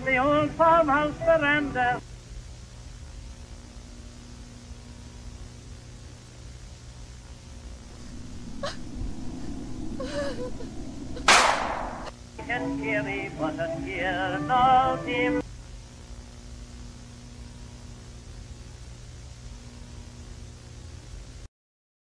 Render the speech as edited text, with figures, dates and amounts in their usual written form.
the old farmhouse veranda. Can carry but a tear, no team.